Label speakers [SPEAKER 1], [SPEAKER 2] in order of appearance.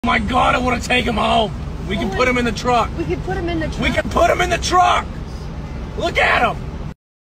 [SPEAKER 1] My God, I want to take him home. We can put him in the truck.
[SPEAKER 2] We can put him in the truck.
[SPEAKER 1] We can put him in the truck. Look at him.